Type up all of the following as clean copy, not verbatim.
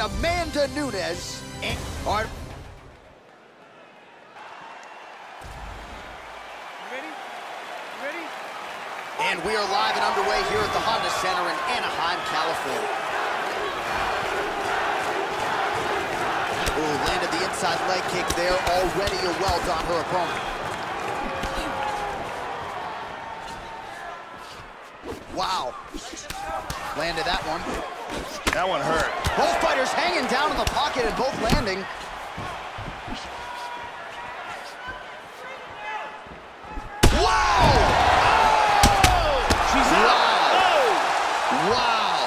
Amanda Nunes. Ready? Ready? And we are live and underway here at the Honda Center in Anaheim, California. Ooh, landed the inside leg kick there. Already a welt on her opponent. Wow. Landed that one. That one hurt. Both fighters hanging down in the pocket and both landing. Wow! Oh! She's out! Oh! Wow!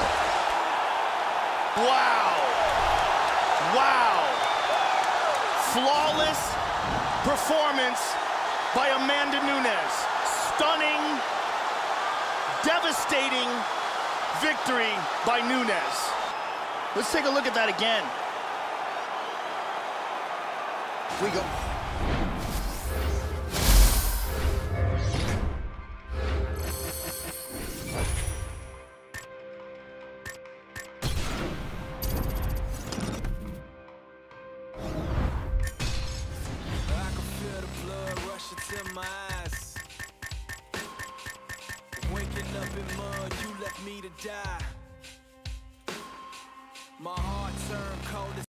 Wow! Wow! Flawless performance by Amanda Nunes. Stunning, devastating victory by Nunes. Let's take a look at that again. We go. To my eyes. Waking up in mud, you left me to die. My heart turned cold as